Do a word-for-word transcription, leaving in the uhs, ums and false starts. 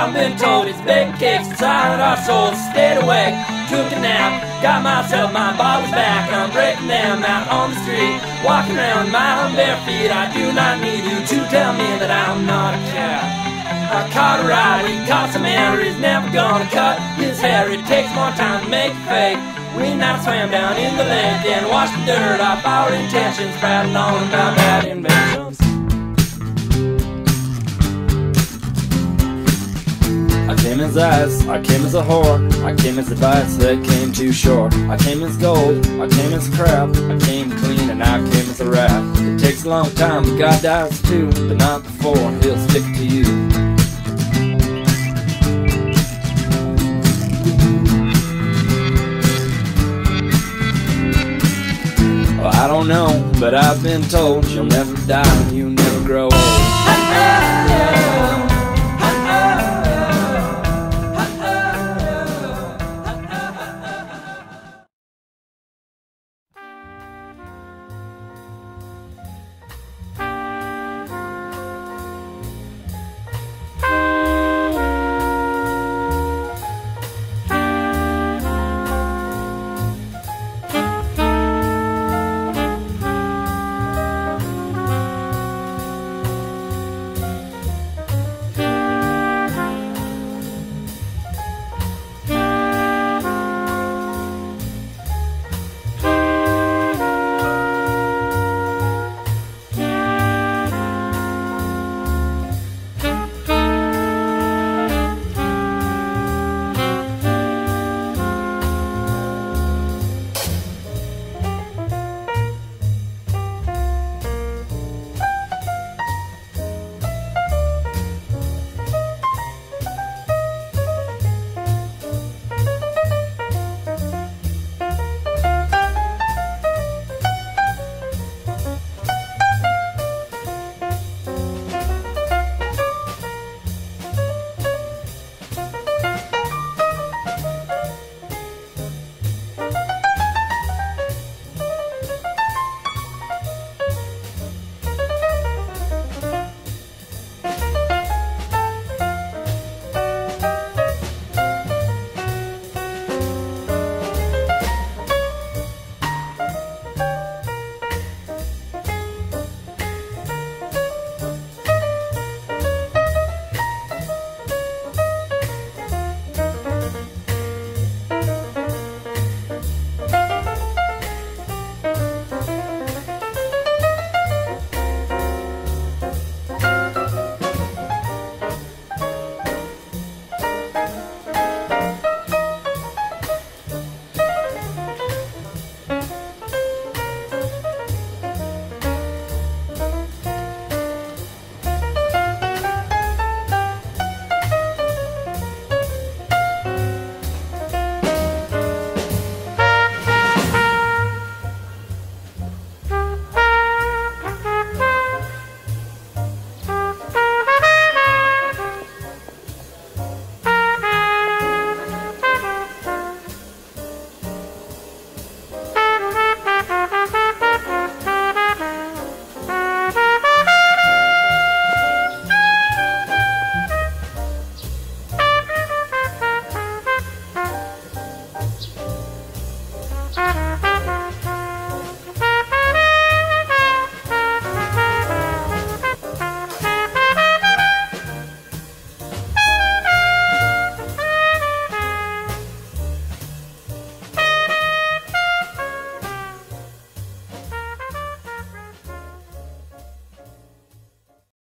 I've been told it's big kicks inside our souls. Stayed awake, took a nap, got myself, my body's back. I'm breaking them out on the street, walking around my own bare feet. I do not need you to tell me that I'm not a cat. I caught a ride, he caught some air, he's never gonna cut his hair. It takes more time to make it fake. We now swam down in the lake and washed the dirt off our intentions, prattling on about bad inventions. I came as ice, I came as a whore, I came as advice that came too short. I came as gold, I came as crap, I came clean and I came as a rat. It takes a long time, but God dies too, but not before he'll stick to you. Well, I don't know, but I've been told you'll never die and you never grow old.